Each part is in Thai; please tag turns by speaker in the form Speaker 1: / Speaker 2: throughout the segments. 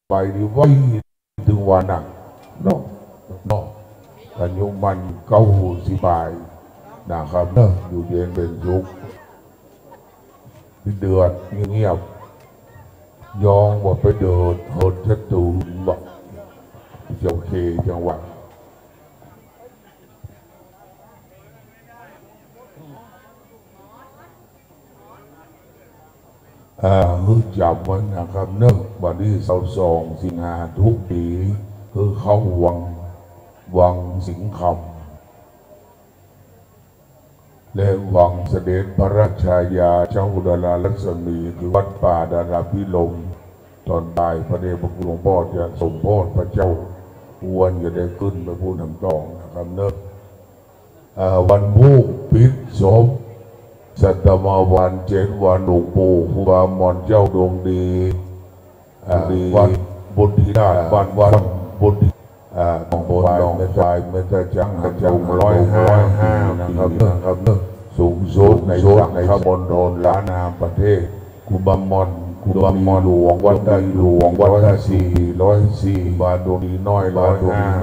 Speaker 1: ไปดีไว้ถึงวันน่ะเนาะอายุมัน90นะครับเนาะอยู่เย็นเป็นสุขเดือดเงียบยองว่าไปเดินหดชัดตูนบอกเจ้าเคจังหวัดจับไว้นะครับเนื่องวันที่22 สิงหาทุกปีคือเข้าวังสิงห์คำและวังเสด็จพระราชายาเจ้าอุดรลักษมีที่วัดป่าดาราพิลมตอนบ่ายพระเดชพระคุณหลวงพ่อจะสมโภชพระเจ้าวันจะได้ขึ้นไปพูดทำตองนะครับเนื่องวันผู้ปิดศพสัตมาวัน7 วันหลวงปู่ครูบามอนเจ้าดวงดีวันบุญที่ได้วันบุญของโบราณไม่ได้ไม่ได้จังจัง105นะครับสูงสุดในขบวนโดนล้านนาประเทศครูบามอนหลวงวัดได้หลวงวัดได้404บาทดวงดีน้อย105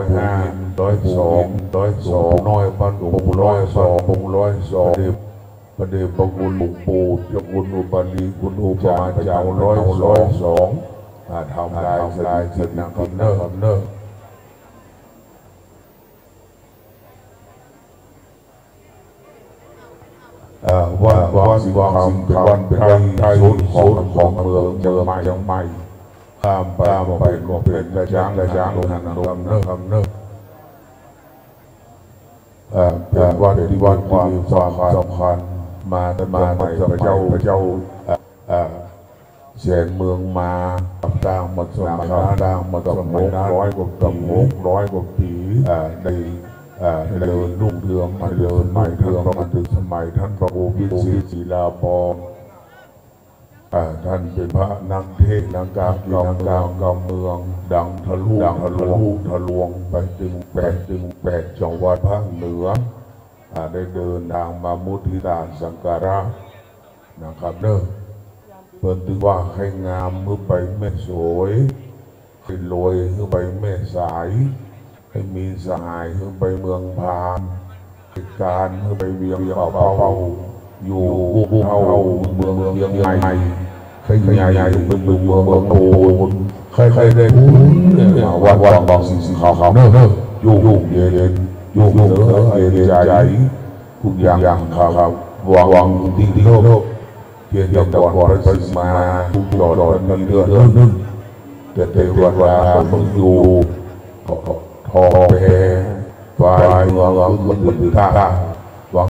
Speaker 1: 102น้อยพันหลวงปู่102พระเดชพระคุณหลวงปู่เจ้าคุณอุปาลีคุณอุปมาจารย์102ทำได้สลายสิทธิ์นะครับเนอะวันสิงห์คำเป็นวันไทยของเมืองเจอมาอย่างใหม่ข้ามไปก็เป็นกระช้างลงนะครับเนอะเป็นวันที่ความสำคัญมาพระเจ้าเสียงเมืองมาต่างมาสมัยต่างมาสมัย100 กว่าปีในเดินรุ่งเรืองมาเดินไม่เรืองมาถึงสมัยท่านพระโอภิสิทธิ์ศิลาภรณ์ท่านเป็นพระนักเทศน์นักการเมืองดังทะลวงไปถึง8 จังหวัดภาคเหนือได้เดินทางมามุทิตาสังการะนะครับเนอะเพิ่นถือว่าให้งามเมื่อไปแม่สวยให้รวยเมื่อไปแม่สายให้มีสหายเมื่อไปเมืองพานให้การเมื่อไปเวียงเป่าอยู่เท่าเมืองเวียงใหม่ให้ใหญ่เป็นเมืองโอนใครได้พูดวันบางสิ่งเขาเนอะยุ่งเย็นยุ่งเย็นใจทุกอย่างครับวังดีโลกเพียงแต่ก่อนพระสิมาทุกหลอดมันเดือดแต่เทวดามึงอยู่ทอแพฝ่ายเมืองมันท่า